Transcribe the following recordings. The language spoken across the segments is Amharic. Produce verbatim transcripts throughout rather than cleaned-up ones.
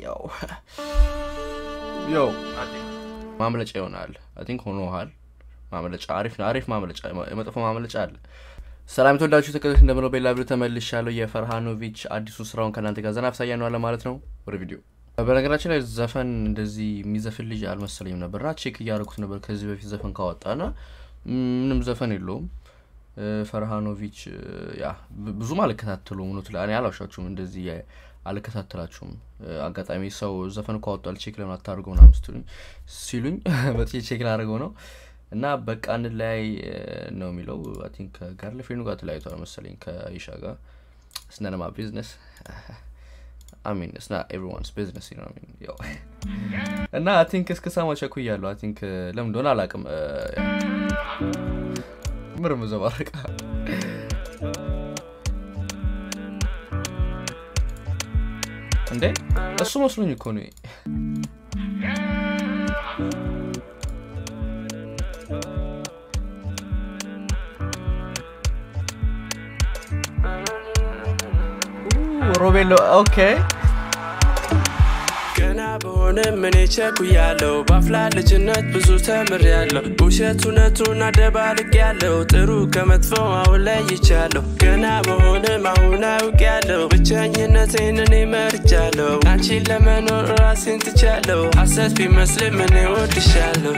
ያው yo ማምለጫ ይሆናል I think ሆኖሃል ማምለጫ አሪፍ አሪፍ ማምለጫ የመጥፎ ማምለጫ አለ ሰላም ተወዳጁ ተከታታዮች እንደምን ነው በላብሩ ተመልሻለሁ የፈርሃኖቪች አዲሱ ስራውን ከናንተ ጋር ዘናፍሳያ ነው ማለት ነው ወደ ቪዲዮ በነገራችን ላይ ዘፈን እንደዚህ የሚዘፍን ልጅ አልመሰለኝም ነበርና ቼክ ያያረኩት ነበር ከዚህ በፊት ዘፈን ካወጣና ምንም ዘፈን የለውም ፈርሃኖቪች ያ ብዙ ማለከታተሉ ነው ትላኔ አላውሻችሁም እንደዚህ አልከታተላችሁም አጋጣሚ ሰው ዘፈን ካወጣል ቼክ ለምን አታርገው ነው አምስቱኝ ሲሉኝ በጥቼ ቼክ ላደርገው ነው እና በቃን ላይ ነው የሚለው I think ጋር ለፍሬኑ ጋር ተላይቷል መሰለኝ ከአይሻ ጋር it's none of my business I mean it's not everyone's business you know what I mean yo እና I think እስከሳማ ቸኩያለሁ I think ለምን እንደሆነ አላውቅም ምርም ዘባረቃ እንዴ እሱ መስሎኝ እኮ ነው ሮቤሎ ኦኬ ገና በሆነ ምን ቸኩያለሁ ባፍላ ልጅነት ብዙ ተምሬያለሁ ውሸቱነቱን አደባልቄያለሁ ጥሩ ከመጥፎው አውለይቻለሁ ገና በሆነ ማሁን አውቄያለሁ ብቸኝነቴን እኔ መርጫለሁ አንቺን ለመኖር ራሴን ትቻለሁ ሐሰት ቢመስልም እኔ እወድሻለሁ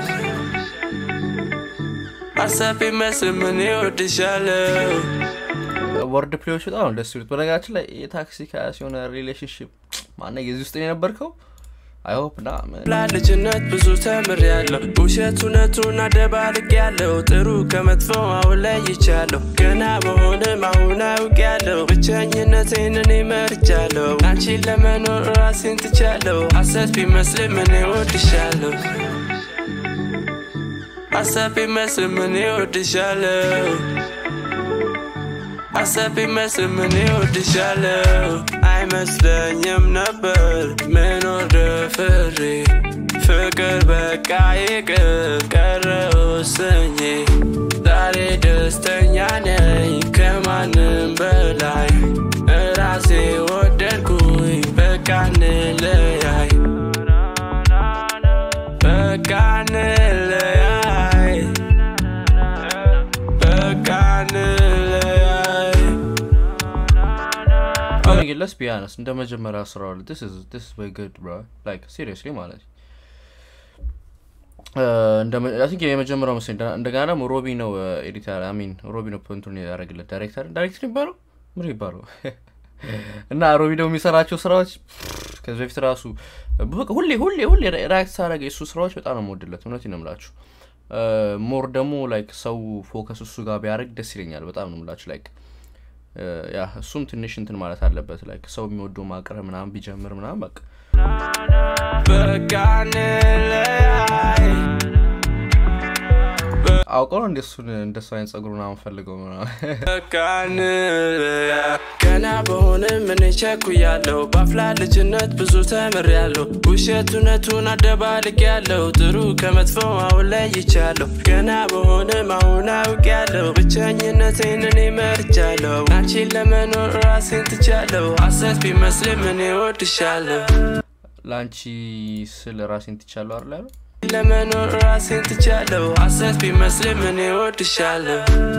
ሐሰት ቢመስልም እኔ እወድሻለሁ ወርድ ፕሌዎች በጣም ደስ ይሉት በነገራችን ላይ የታክሲ ካስ የሆነ ሪሌሽንሺፕ ማን ነው የዚህ ውስጥ የነበርከው I hope not man ልጅነት ብዙ ተምሬያለሁ ውሸቱነቱን አደባልቄያለሁ ጥሩ ከመጥፎው አውለይቻለሁ ገና በሆነ ማሁን አውቄያለሁ ብቸኝነቴን እኔ መርጫለሁ አንቺን ለመኖር ራሴን ትቻለሁ ሐሰት ቢመስልም እኔ እወድሻለሁ ሐሰት ቢመስልም እኔ እወድሻለሁ ሐሰት ቢመስልም እኔ እወድሻለሁ አይመስለኝም ነበር መኖር ደፍሬ ፍቅር በቃ ይቅር ቀረው ሰኜ ዛሬ ደስተኛ ነኝ ከማንም በላይ ራሴ ወደድኩኝ በቃ እንለያይ በቃ እንለያይ በቃ እንለያይ Okay, let's be honest. In the majority of this is this is very good, bro. Like seriously, man. Uh, I think the majority of the and the Ghana Robi no editor. I mean, Robi no point on the regular director. Director baro, Muri baro. Na Robi no misaracho srach. Because we've trasu. Hulli hulli hulli right sarage isu srach but ana model. Not in amlacho. Uh, more demo like so focus usuga biarek desiringal but ana amlacho like. ያ እሱም ትንሽ እንትን ማለት አለበት ላይክ ሰው የሚወደው ማቀረብ ምናምን ቢጀምር ምናምን በቃ በቃን ለይ አውቀው እንደሱን እንደሱ አይነት ጸጉሩን አንፈልገው ምናምን በቃን ለይ ገና በሆነ ምን ቸኩያለሁ ባፍላ ልጅነት ብዙ ተምሬያለሁ ውሸቱነቱን አደባልቄያለሁ ጥሩ ከመጥፎው አውለይቻለሁ ገና በሆነ ማሁን አውቄያለሁ ብቸኝነቴን እኔ መርጫለሁ አንቺን ለመኖር ራሴን ትቻለሁ ሐሰት ቢመስልም እኔ እወድሻለሁ ላንቺ ስለ ራሴን ትቻለሁ አይደል ለመኖር ራሴን ትቻለሁ ሐሰት ቢመስልም እኔ እወድሻለሁ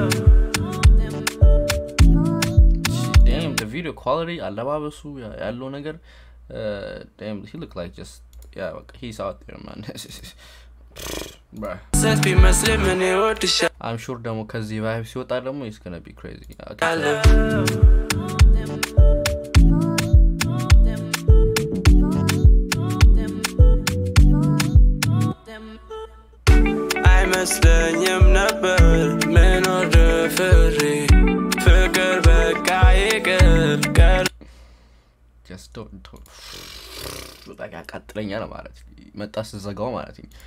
damn the video quality አለባበሱ ያለው ነገር damn he look like just yeah he's out there man bro ሐሰት ቢመስልም እኔ እወድሻለሁ I'm sure ደግሞ ከዚህ vibe ሲወጣ ደግሞ it's going to be crazy አይመስለኝም ነበር መኖር ደፍሬ ፍቅር በቃ ይቅር ቀር just don't don't በቃ ያቃጥለኛል ማለት መጣስ ዘጋው ማለት ነው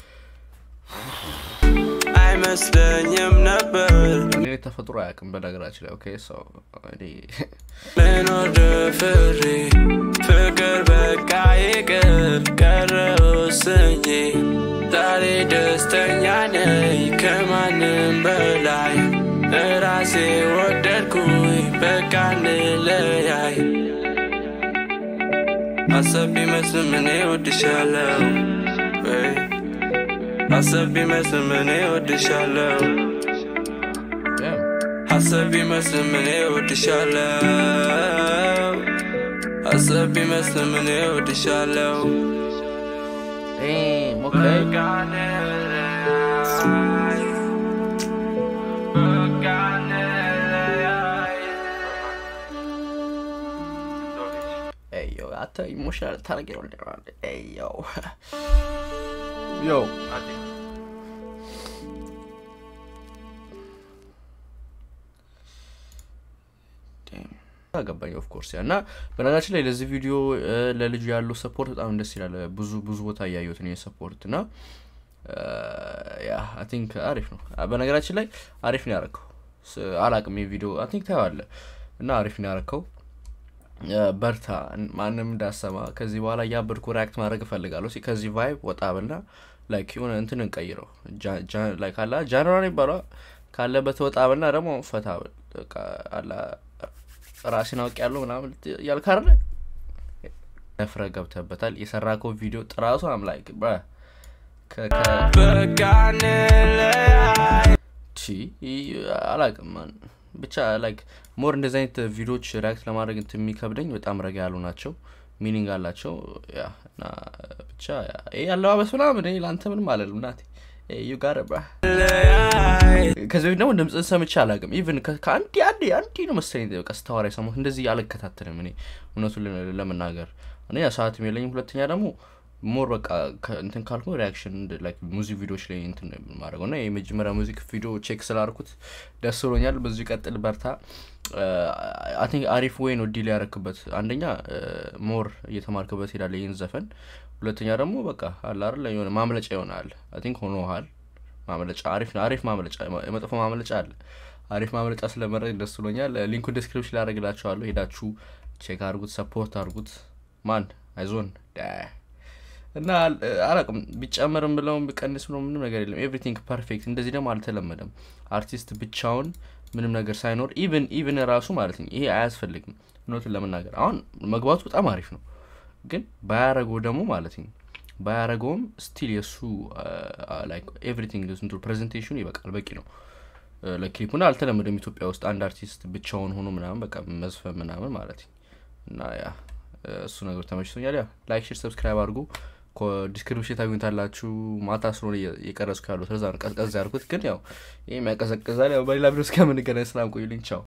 አይመስለኝም ነበር እኔ ተፈጥሮ ያቀም በነገራችን ላይ ኦኬ ሶ እኔ መኖር ደፍሬ ፍቅር በቃ ይቅር ቀረው ሰኜ ዛሬ ደስተኛ ነኝ ከማንም በላይ ራሴ ወደድኩኝ በቃ እንለያይ ሀሳብ ቢመስልም እኔ እወድሻለሁ ሀሳብ ቢመስልም እኔ እወድሻለሁ ሀሳብ ቢመስልም እኔ እወድሻለሁ ሀሳብ ቢመስልም እኔ እወድሻለሁ Damn, okay. Hey yo, I tell you, emotional time to get on there. Hey yo, yo. Damn. አገባኝ ኦፍ ኮርስ ያና በነገራችን ላይ ለዚህ ቪዲዮ ለልጁ ያለው ሰፖርት በጣም ደስ ይላል ብዙ ብዙ ቦታ ያያዩት ነው ሰፖርት እና ያ አይ ቲንክ አሪፍ ነው በነገራችን ላይ አሪፍ ነው ያረከው አላቅም ይሄ ቪዲዮ አይ ቲንክ ታያለ እና አሪፍ ነው ያረከው በርታ ማንንም እንዳሰማ ከዚህ በኋላ ያበርኩ ሪአክት ማድረግ ፈልጋለሁ ከዚህ ቫይብ ወጣብና ላይክ የሆነ እንትን እንቀይረው ላይክ አላ ጃንዋሪ ባራ ካለበት ወጣብና ደግሞ ፈታብል በቃ አላ ራስን አውቅ ያለው ምናምን ያልካረ ነፍረ ገብተበታል የሰራከው ቪዲዮ ጥራቱ አም ላይክ ብራ ከበጋነ ቺ አላቅም ማን ብቻ ላይክ ሞር እንደዚህ አይነት ቪዲዮዎች ሪአክት ለማድረግ እንት የሚከብደኝ በጣም ረጋ ያሉ ናቸው ሚኒንግ አላቸው ያ እና ብቻ ይሄ ያለው አበስና ምን ላንተ ምን ማለት ነው ናቲ you got it bro ከዚህ ነው እንደምጽን ሰምቻ አላቅም ኢቭን ከአንዲ አንዲ አንዲ ነው መሰለኝ በቃ ስታወራ ሰሞት እንደዚህ ያለከታተለም እኔ እውነቱን ለመናገር እኔ ያሳት የሚለኝ ሁለተኛ ደግሞ ሞር በቃ እንትን ካልኩ ሪአክሽን ላይክ ሙዚክ ቪዲዮዎች ላይ እንትን ማድረግና የመጀመሪያ ሙዚክ ቪዲዮ ቼክ ስላርኩት ደስ ብሎኛል በዚህ ቀጥል በርታ አይ ቲንክ አሪፍ ወይ ነው ዲል ያረክበት አንደኛ ሞር እየተማርከበት ሄዳለ ይሄን ዘፈን ሁለተኛ ደግሞ በቃ አለ አይደል የሆነ ማምለጫ ይሆናል አይ ቲንክ ሆኖሃል ማምለጫ አሪፍ ነው አሪፍ ማምለጫ የመጥፎ ማምለጫ አለ አሪፍ ማምለጫ ስለመረጥ ደስ ብሎኛል ሊንኩ ዲስክሪፕሽን ላይ አረጋላችኋለሁ ሄዳችሁ ቼክ አድርጉት ሰፖርት አድርጉት ማን አይዞን እና አላቅም ቢጨመርም ብለው ቢቀንስ ነው ምንም ነገር የለም ኤቭሪቲንግ ፐርፌክት እንደዚህ ደግሞ አልተለመደም አርቲስት ብቻውን ምንም ነገር ሳይኖር ኢቭን ኢቭን ራሱ ማለት ነው ይሄ አያስፈልግም ኖቱን ለመናገር አሁን መግባቱ በጣም አሪፍ ነው ግን ባያረገው ደግሞ ማለት ነው ባያረገውም ስቲል የሱ ላይክ ኤቭሪቲንግ እንቱ ፕሬዘንቴሽኑ ይበቃል በቂ ነው ለክሊፑና አልተለመደም ኢትዮጵያ ውስጥ አንድ አርቲስት ብቻውን ሆኖ ምናምን በቃ መዝፈን ምናምን ማለት ነው እና ያ እሱ ነገር ተመችቶኛል ያ ላይክ ሼር ሰብስክራይብ አድርጉ ዲስክሪፕሽን ታገኙታላችሁ ማታ ስለሆነ የቀረጽኩ ያለው ስለዛ ቀዝቀዝ ያርኩት ግን ያው ይሄ የሚያቀዘቅዛል ያው በሌላ ቪዲዮ እስከምንገናኝ ሰላም ቆዩልኝ ቻው